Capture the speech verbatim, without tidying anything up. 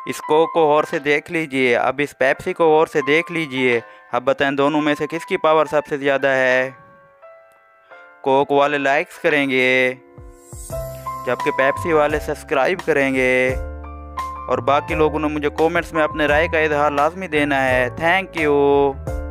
इस कोक को और से देख लीजिए, अब इस पेप्सी को और से देख लीजिए। अब बताएं दोनों में से किसकी पावर सबसे ज़्यादा है। कोक वाले लाइक्स करेंगे जबकि पेप्सी वाले सब्सक्राइब करेंगे। और बाकी लोगों ने मुझे कमेंट्स में अपने राय का इजहार लाजमी देना है। Thank you.